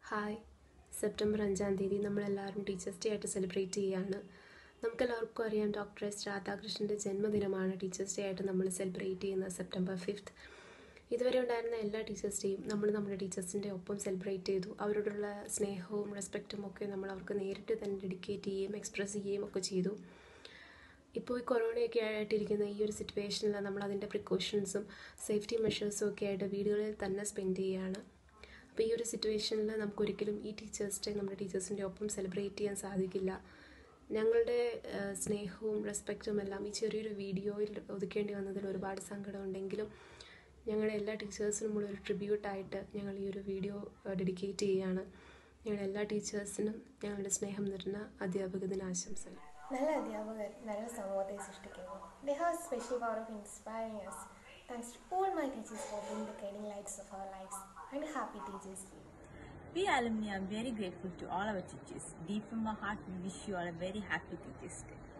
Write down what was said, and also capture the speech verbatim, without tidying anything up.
Hi, September അഞ്ചാം തീയതി നമ്മളെല്ലാവരും ടീച്ചേഴ്സ് ഡേ ആയിട്ട് സെലിബ്രേറ്റ് ചെയ്യുകയാണ്. നമുക്കെല്ലാവർക്കും അറിയാം, ഡോക്ടർ എസ് രാധാകൃഷ്ണൻ്റെ ജന്മദിനമാണ് ടീച്ചേഴ്സ് ഡേ ആയിട്ട് നമ്മൾ സെലിബ്രേറ്റ് ചെയ്യുന്നത് സെപ്റ്റംബർ ഫിഫ്ത്ത്. ഇതുവരെ ഉണ്ടായിരുന്ന എല്ലാ ടീച്ചേഴ്സ് ഡേയും നമ്മൾ നമ്മുടെ ടീച്ചേഴ്സിൻ്റെ ഒപ്പം സെലിബ്രേറ്റ് ചെയ്തു. അവരോടുള്ള സ്നേഹവും റെസ്പെക്റ്റും ഒക്കെ നമ്മൾ അവർക്ക് നേരിട്ട് തന്നെ ഡെഡിക്കേറ്റ് ചെയ്യുകയും എക്സ്പ്രസ് ചെയ്യുകയും ഒക്കെ ചെയ്തു. ഇപ്പോൾ ഈ കൊറോണയൊക്കെ ആയിട്ടിരിക്കുന്ന ഈ ഒരു സിറ്റുവേഷനിൽ നമ്മൾ അതിൻ്റെ പ്രിക്കോഷൻസും സേഫ്റ്റി മെഷേഴ്സും ഒക്കെ ആയിട്ട് വീടുകളിൽ തന്നെ സ്പെൻഡ് ചെയ്യുകയാണ്. അപ്പോൾ ഈ ഒരു സിറ്റുവേഷനിൽ നമുക്കൊരിക്കലും ഈ ടീച്ചേഴ്സ് ഡേ നമ്മുടെ ടീച്ചേഴ്സിൻ്റെ ഒപ്പം സെലിബ്രേറ്റ് ചെയ്യാൻ സാധിക്കില്ല. ഞങ്ങളുടെ സ്നേഹവും റെസ്പെക്റ്റും എല്ലാം ഈ ചെറിയൊരു വീഡിയോയിൽ ഒതുക്കേണ്ടി വന്നതിൽ ഒരുപാട് സങ്കടമുണ്ടെങ്കിലും ഞങ്ങളുടെ എല്ലാ ടീച്ചേഴ്സിനും ഉള്ളൊരു ട്രിബ്യൂട്ടായിട്ട് ഞങ്ങൾ ഈ ഒരു വീഡിയോ ഡെഡിക്കേറ്റ് ചെയ്യുകയാണ്. ഞങ്ങളുടെ എല്ലാ ടീച്ചേഴ്സിനും ഞങ്ങളുടെ സ്നേഹം നിറഞ്ഞ അധ്യാപക ദിനാശംസകൾ. നല്ല അധ്യാപകർ നല്ല സമൂഹത്തെ സൃഷ്ടിക്കുന്നു. They have a special power of inspiring us. Thanks to all my teachers for being the guiding lights of our lives. And happy Teachers Day. We alumni are very grateful to all our teachers. Deep from our heart, we wish you all a very happy Teachers Day.